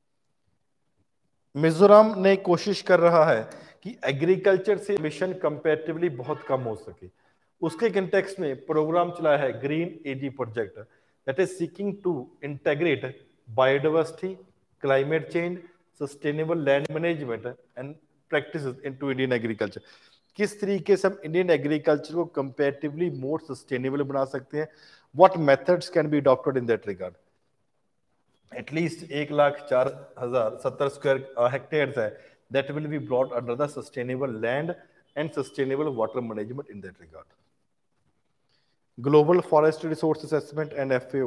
मिजोरम ने कोशिश कर रहा है कि एग्रीकल्चर से एमिशन कंपैरेटिवली बहुत कम हो सके। उसके कंटेक्स्ट में प्रोग्राम चलाया है green ag project that is seeking to integrate biodiversity, climate change, sustainable land management and practices into Indian agriculture. किस तरीके से हम इंडियन एग्रीकल्चर को कंपैरेटिवली मोर सस्टेनेबल बना सकते हैं, what methods can be adopted in that regard. At least 1,04,070 square hectares है that will be brought under the sustainable land and sustainable water management in that regard. Global Forest Resource Assessment and FAO.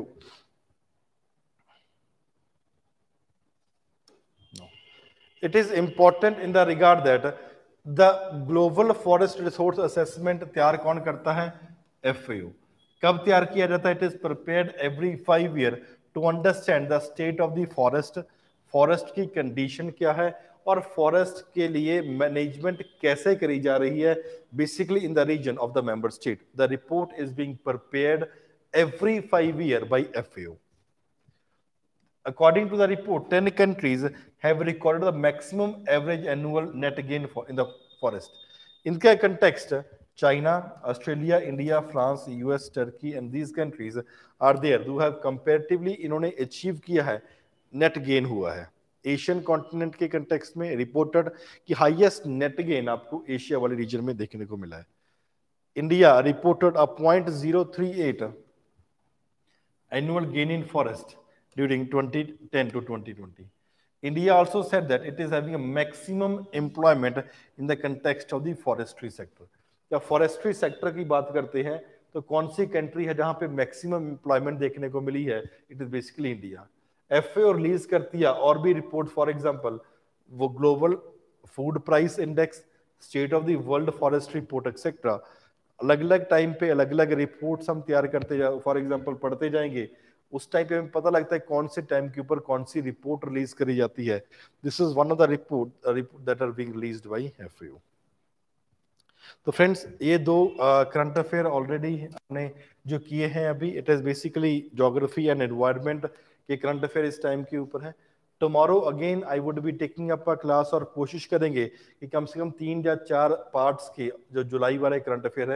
No. It is important in the regard that the Global Forest Resource Assessment तैयार कौन करता है? FAO. कब तैयार किया जाता है? It is prepared every 5 years to understand the state of the forest, forest की कंडीशन क्या है और फॉरेस्ट के लिए मैनेजमेंट कैसे करी जा रही है basically in the region of the member state. The report is being prepared every 5 years by FAO. According to the report, 10 countries have recorded the maximum average annual net gain in the forest. इनका context, China, Australia, India, France, US, Turkey and these countries are there who have comparatively इन्होंने achieve किया है, net gain हुआ है। Asian continent के context में reported कि highest net gain आपको एशिया वाले रीजन में देखने को मिला है। India reported a 0.038 annual gain in forest during 2010 to 2020. India also said that it is having a maximum employment in the context of the forestry sector. जब forestry sector की बात करते हैं तो कौन सी कंट्री है जहां पे मैक्सिमम एम्प्लॉयमेंट देखने को मिली है? It is basically India. FAO release करती है और भी रिपोर्ट, फॉर एग्जांपल वो global food price index, state of the world forest report etcetera, अलग अलग टाइम पे अलग अलग रिपोर्ट्स हम तैयार करते जाए, फॉर एग्जांपल पढ़ते जाएंगे, उस टाइम पे हमें पता लगता है कौन से टाइम के ऊपर कौन सी रिपोर्ट रिलीज करी जाती है। This is one of the report that are being released by FAO। तो फ्रेंड्स ये दो करंट अफेयर ऑलरेडी हमने जो किए हैं अभी, it is basically geography and environment के करंट अफेयर इस टाइम के ऊपर है। Tomorrow again I would be taking up a class और कोशिश करेंगे कि कम से कम 3 या 4 पार्ट्स के जो जुलाई वाले करंट अफेयर है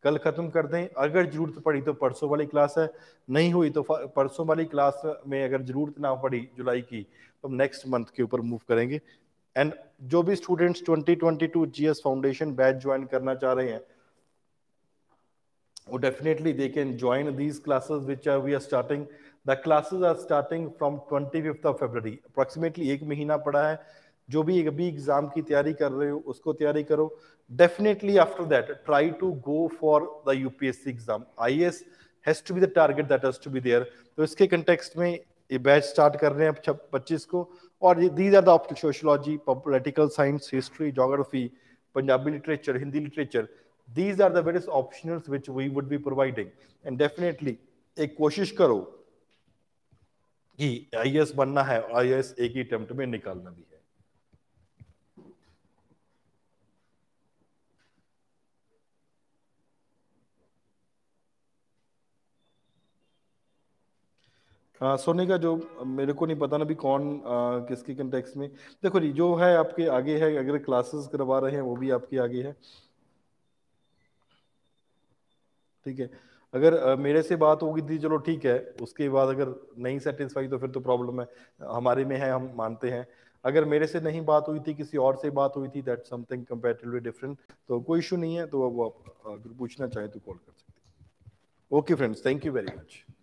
कल खत्म कर दें, अगर जरूरत पड़ी तो परसों वाली क्लास है, नहीं हुई तो परसों वाली क्लास में अगर जरूरत ना पड़ी जुलाई की तो हम नेक्स्ट मंथ के ऊपर मूव करेंगे। एंड जो भी students 2022 GS foundation batch join करना चाह रहे हैं, वो definitely they can join these classes which are we are starting. The classes are starting from 25th of February. Approximately एक महीना पड़ा है। जो भी अभी एग्जाम की तैयारी कर रहे हो उसको तैयारी करो। Definitely after that try to go for the UPSC exam. IAS has to be the target that has to be there. तो इसके context में ये बैच स्टार्ट कर रहे हैं 25 को। और these are the options: sociology, political science, history, geography, Punjabi literature, Hindi literature. These are the various optionals which we would be providing. And definitely एक कोशिश करो कि आईएएस बनना है, आईएएस एक ही अटेम्प्ट में निकालना भी है। हाँ, सोने का जो मेरे को नहीं पता ना भी कौन किसके कंटेक्स्ट में। देखो जी, जो है आपके आगे है, अगर क्लासेस करवा रहे हैं वो भी आपके आगे है, ठीक है। अगर मेरे से बात होगी थी, चलो ठीक है, उसके बाद अगर नहीं सेटिस्फाई तो फिर तो प्रॉब्लम है, हमारे में है, हम मानते हैं। अगर मेरे से नहीं बात हुई थी, किसी और से बात हुई थी, दैट समथिंग कंपैरेटिवली डिफरेंट, तो कोई इशू नहीं है। तो अब आप अगर पूछना चाहें तो कॉल कर सकते हैं। Okay friends, thank you very much.